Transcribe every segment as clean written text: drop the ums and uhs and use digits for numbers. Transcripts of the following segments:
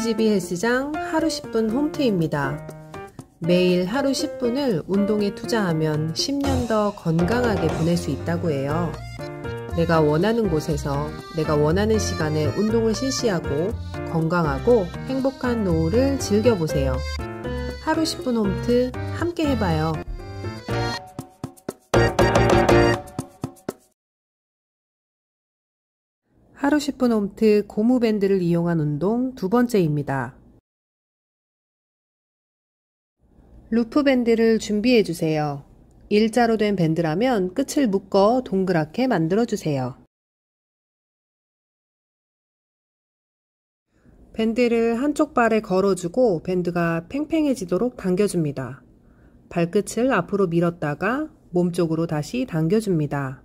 우리 집이 헬스장 하루 10분 홈트입니다. 매일 하루 10분을 운동에 투자하면 10년 더 건강하게 보낼 수 있다고 해요. 내가 원하는 곳에서 내가 원하는 시간에 운동을 실시하고 건강하고 행복한 노후를 즐겨보세요. 하루 10분 홈트 함께 해봐요. 하루 10분 홈트 고무밴드를 이용한 운동 두 번째입니다. 루프 밴드를 준비해 주세요. 일자로 된 밴드라면 끝을 묶어 동그랗게 만들어 주세요. 밴드를 한쪽 발에 걸어주고 밴드가 팽팽해지도록 당겨줍니다. 발끝을 앞으로 밀었다가 몸쪽으로 다시 당겨줍니다.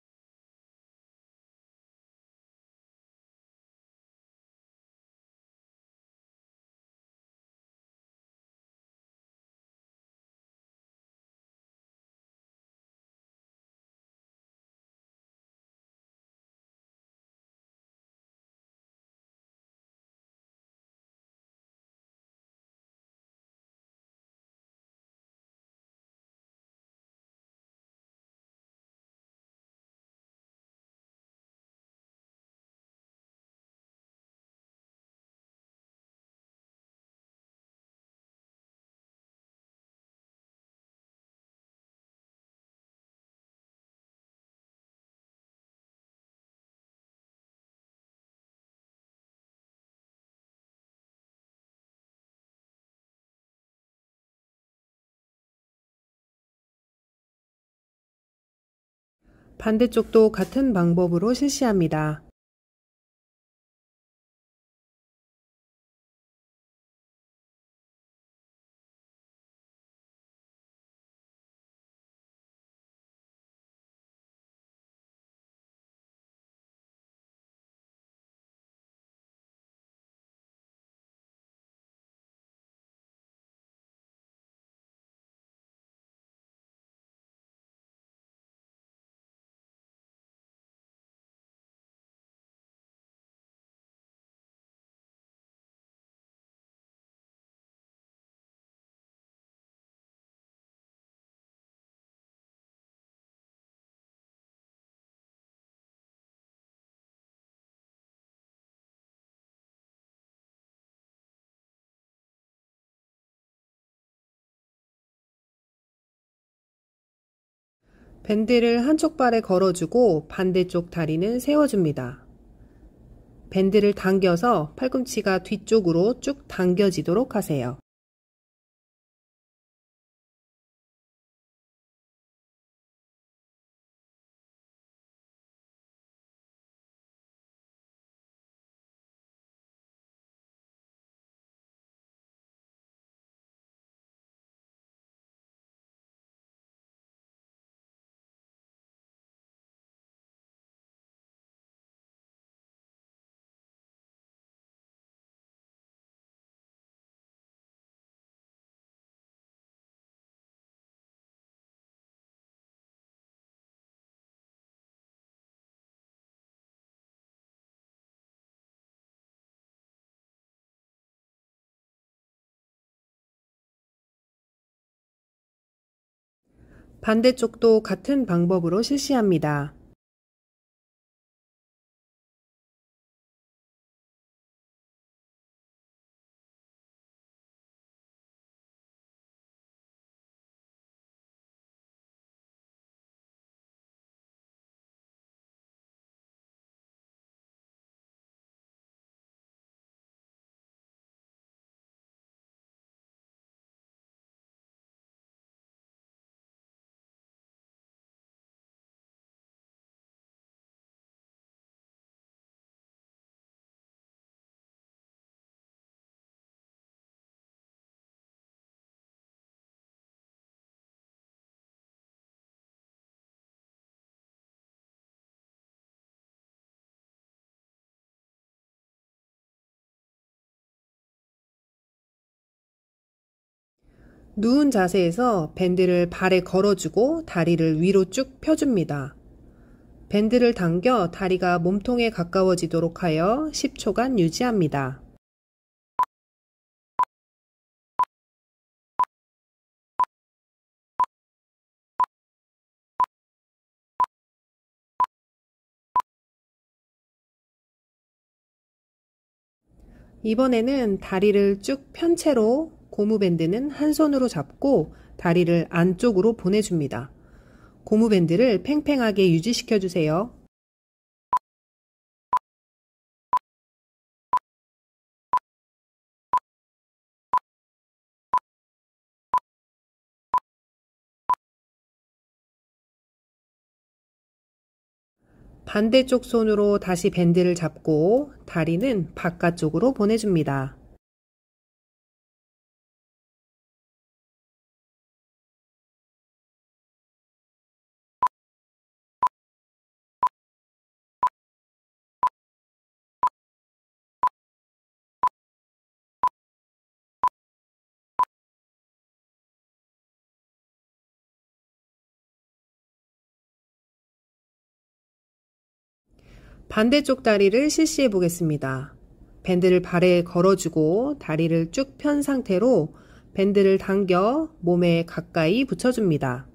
반대쪽도 같은 방법으로 실시합니다. 밴드를 한쪽 발에 걸어주고 반대쪽 다리는 세워줍니다. 밴드를 당겨서 팔꿈치가 뒤쪽으로 쭉 당겨지도록 하세요. 반대쪽도 같은 방법으로 실시합니다. 누운 자세에서 밴드를 발에 걸어주고 다리를 위로 쭉 펴줍니다. 밴드를 당겨 다리가 몸통에 가까워지도록 하여 10초간 유지합니다. 이번에는 다리를 쭉 편 채로 고무밴드는 한 손으로 잡고 다리를 안쪽으로 보내줍니다. 고무밴드를 팽팽하게 유지시켜 주세요. 반대쪽 손으로 다시 밴드를 잡고 다리는 바깥쪽으로 보내줍니다. 반대쪽 다리를 실시해 보겠습니다. 밴드를 발에 걸어주고 다리를 쭉 편 상태로 밴드를 당겨 몸에 가까이 붙여줍니다.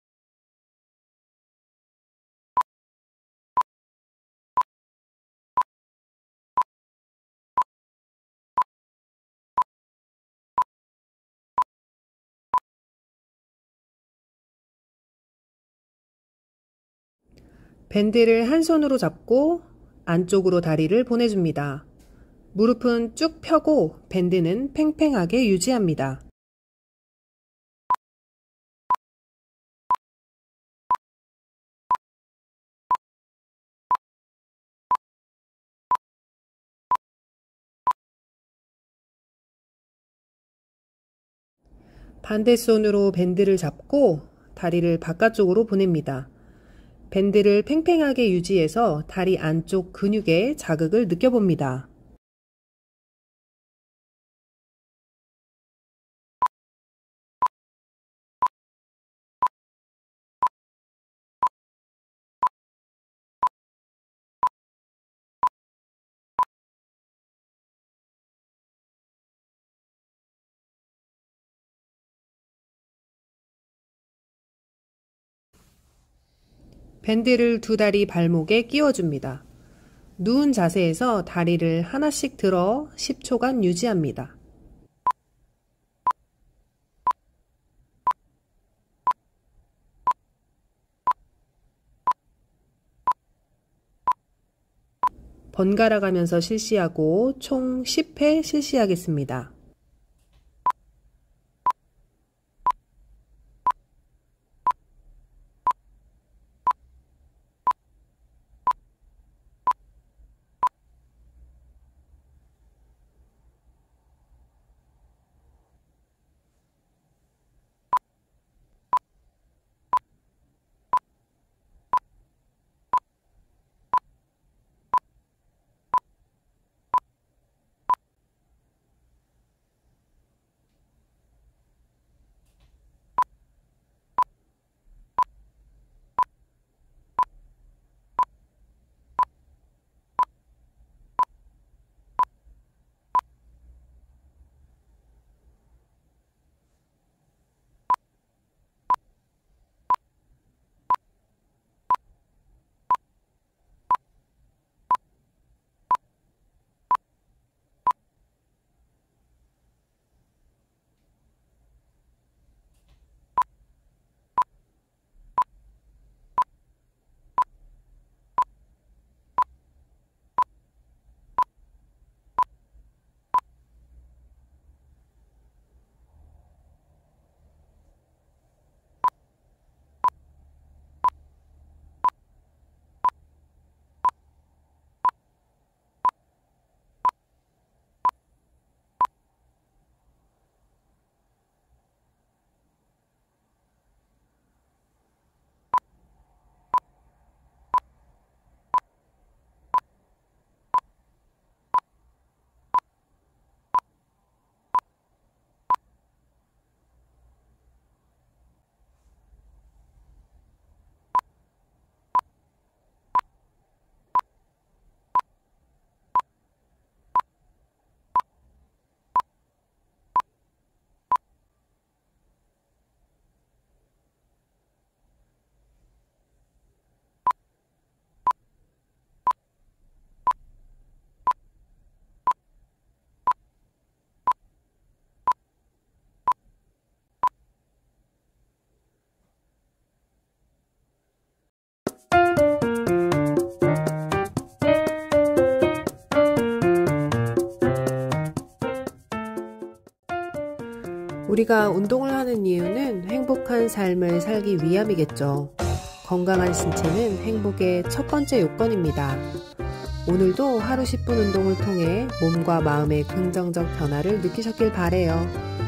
밴드를 한 손으로 잡고 안쪽으로 다리를 보내줍니다. 무릎은 쭉 펴고 밴드는 팽팽하게 유지합니다. 반대손으로 밴드를 잡고 다리를 바깥쪽으로 보냅니다. 밴드를 팽팽하게 유지해서 다리 안쪽 근육에 자극을 느껴봅니다. 밴드를 두 다리 발목에 끼워줍니다. 누운 자세에서 다리를 하나씩 들어 10초간 유지합니다. 번갈아 가면서 실시하고 총 10회 실시하겠습니다. 우리가 운동을 하는 이유는 행복한 삶을 살기 위함이겠죠. 건강한 신체는 행복의 첫 번째 요건입니다. 오늘도 하루 10분 운동을 통해 몸과 마음의 긍정적 변화를 느끼셨길 바래요.